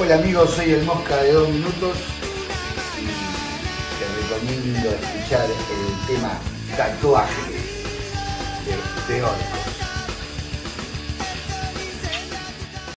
Hola amigos, soy el Mosca de 2 minutos y te recomiendo escuchar el tema Tatuaje de Orcos.